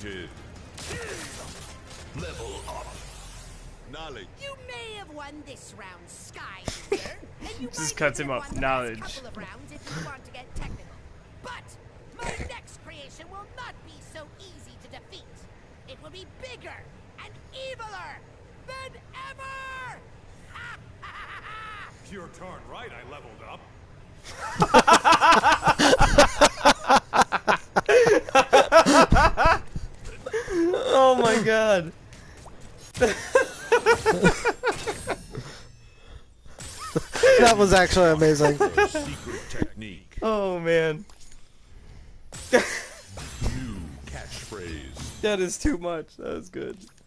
defeated. Level up. Knowledge. You may have won this round, Sky User, and you Just might cuts even him have off. won the Knowledge. last couple of rounds if you want to get technical. But my next creation will not be so easy to defeat. It will be bigger and eviler than ever! You're darn right I leveled up. Oh my god. That was actually amazing. Secret technique. Oh man. New catchphrase. That is too much. That was good.